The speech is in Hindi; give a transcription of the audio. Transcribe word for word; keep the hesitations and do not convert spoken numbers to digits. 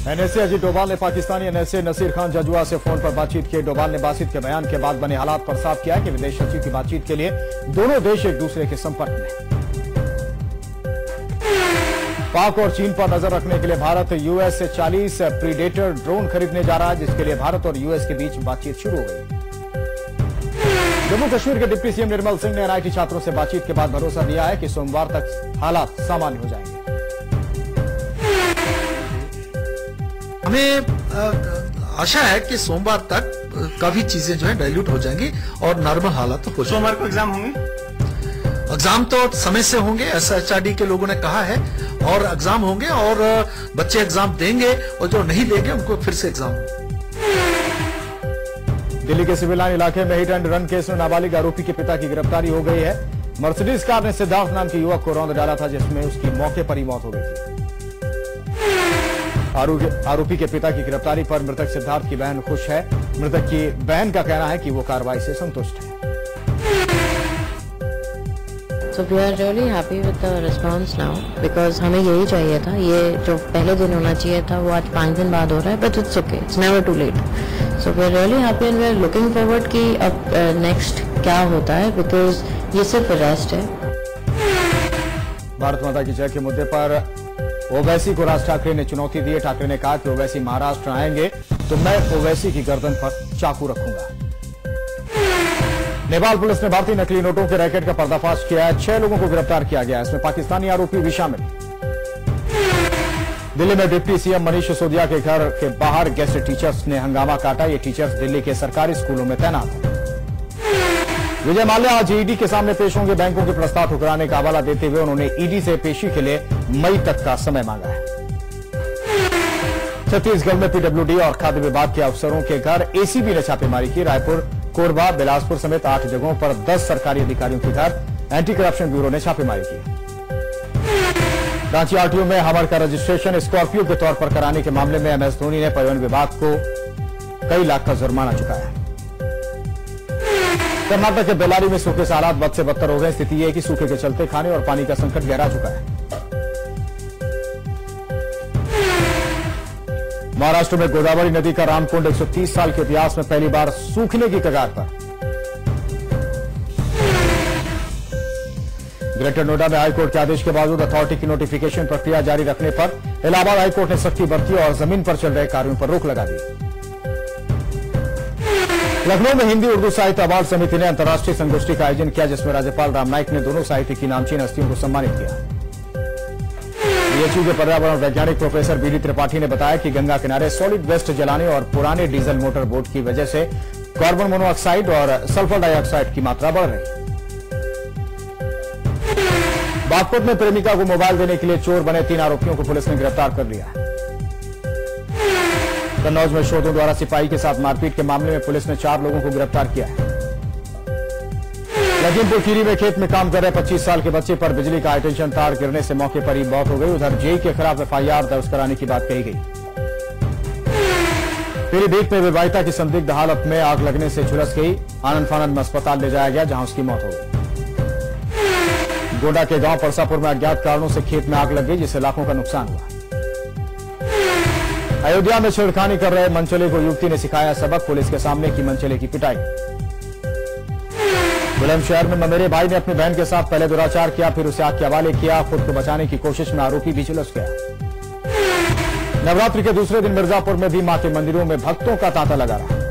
एनएसए अजीत डोभाल ने पाकिस्तानी एनएसए नसीर खान जजुआ से फोन पर बातचीत की। डोभाल ने बासित के बयान के बाद बने हालात पर साफ किया कि विदेश सचिव की बातचीत के लिए दोनों देश एक दूसरे के संपर्क में। पाक और चीन पर नजर रखने के लिए भारत यूएस से चालीस प्रीडेटर ड्रोन खरीदने जा रहा है, जिसके लिए भारत और यूएस के बीच बातचीत शुरू हो गई। जम्मू कश्मीर के डिप्टी सीएम निर्मल सिंह ने एनआईटी छात्रों से बातचीत के बाद भरोसा दिया है कि सोमवार तक हालात सामान्य हो जाएंगे। हमें आशा है कि सोमवार तक काफी चीजें जो है डाइल्यूट हो जाएंगी और नॉर्मल हालात हो। सोमवार को एग्जाम होंगे? एग्जाम तो समय से होंगे, ऐसा एचआरडी के लोगों ने कहा है, और एग्जाम होंगे और बच्चे एग्जाम देंगे और जो नहीं देंगे उनको फिर से एग्जाम होगा। दिल्ली के सिविल लाइन इलाके में हिट एंड रन केस में नाबालिग आरोपी के पिता की गिरफ्तारी हो गई है। मर्सिडीज कार ने सिद्धार्थ नाम के युवक को रौंद डाला था, जिसमें उसकी मौके पर ही मौत हो गई थी। आरोपी के पिता की गिरफ्तारी पर मृतक सिद्धार्थ की बहन खुश है। मृतक की बहन का कहना है कि वो कार्रवाई से संतुष्ट है। So we are really happy with the response now because हमें यही चाहिए था। ये जो पहले दिन होना चाहिए था वो आज पाँच दिन बाद हो रहा है, but it's okay, it's never too late. So we are really happy and we are looking forward कि अब नेक्स्ट uh, क्या होता है, because ये सिर्फ अरेस्ट है। भारत माता की जय के मुद्दे पर ओवैसी को राज ठाकरे ने चुनौती दी। ठाकरे ने कहा कि ओवैसी महाराष्ट्र आएंगे तो मैं ओवैसी की गर्दन पर चाकू रखूंगा। नेपाल पुलिस ने भारतीय नकली नोटों के रैकेट का पर्दाफाश किया है। छह लोगों को गिरफ्तार किया गया है, इसमें पाकिस्तानी आरोपी भी शामिल। दिल्ली में डिप्टी सीएम मनीष सिसोदिया के घर के बाहर गेस्ट टीचर्स ने हंगामा काटा। ये टीचर्स दिल्ली के सरकारी स्कूलों में तैनात हैं। विजय माल्या आज ईडी के सामने पेश होंगे। बैंकों के प्रस्ताव ठुकराने का हवाला देते हुए उन्होंने ईडी से पेशी के लिए मई तक का समय मांगा है। छत्तीसगढ़ में पीडब्ल्यूडी और खाद्य विभाग के अफसरों के घर एसीबी ने छापेमारी की। रायपुर, कोरबा, बिलासपुर समेत आठ जगहों पर दस सरकारी अधिकारियों के घर एंटी करप्शन ब्यूरो ने छापेमारी की। रांची आरटीओ में हमर का रजिस्ट्रेशन स्कॉर्पियो के तौर पर कराने के मामले में एमएस धोनी ने परिवहन विभाग को कई लाख का जुर्माना चुकाया। कर्नाटक के बेल्लारी में सूखे से हालात बद से बदतर हो गए। स्थिति यह है कि सूखे के चलते खाने और पानी का संकट गहरा चुका है। महाराष्ट्र में गोदावरी नदी का रामकुंड एक सौ तीस साल के इतिहास में पहली बार सूखने की कगार पर। ग्रेटर नोएडा में हाईकोर्ट के आदेश के बावजूद अथॉरिटी की नोटिफिकेशन प्रक्रिया जारी रखने पर इलाहाबाद हाईकोर्ट ने सख्ती बरती और जमीन पर चल रहे कार्यों पर रोक लगा दी। लखनऊ में हिंदी उर्दू साहित्य अवार्ड समिति ने अंतर्राष्ट्रीय संगोष्ठी का आयोजन किया, जिसमें राज्यपाल राम नाईक ने दोनों साहित्य की नामचीन हस्तियों को सम्मानित किया। बीएचयू के पर्यावरण वैज्ञानिक प्रोफेसर बीडी त्रिपाठी ने बताया कि गंगा किनारे सॉलिड वेस्ट जलाने और पुराने डीजल मोटर बोट की वजह से कार्बन मोनोऑक्साइड और सल्फर डाइऑक्साइड की मात्रा बढ़ रही है। बागपत में प्रेमिका को मोबाइल देने के लिए चोर बने तीन आरोपियों को पुलिस ने गिरफ्तार कर लिया। कन्नौज में शोधों द्वारा सिपाही के साथ मारपीट के मामले में पुलिस ने चार लोगों को गिरफ्तार किया है। लखीमपुर खीरी में खेत में काम कर रहे पच्चीस साल के बच्चे पर बिजली का हाईटेंशन तार गिरने से मौके पर ही मौत हो गई। उधर जेई के खिलाफ एफआईआर दर्ज कराने की बात कही गई। पीलीभीत में विवाहिता की संदिग्ध हालत में आग लगने से झुलस गई। आनंद फानंद में अस्पताल ले जाया गया, जहां उसकी मौत हो गई। गोंडा के गांव परसापुर में अज्ञात कारणों से खेत में आग लग गई, जिससे लाखों का नुकसान हुआ। अयोध्या में छेड़खानी कर रहे मनचले को युवती ने सिखाया सबक। पुलिस के सामने की मनचले की पिटाई। बुलंदशहर में ममेरे भाई ने अपनी बहन के साथ पहले दुराचार किया, फिर उसे आग के हवाले किया। खुद को बचाने की कोशिश में आरोपी भी झुलस गया। नवरात्रि के दूसरे दिन मिर्जापुर में भी मां के मंदिरों में भक्तों का तांता लगा रहा।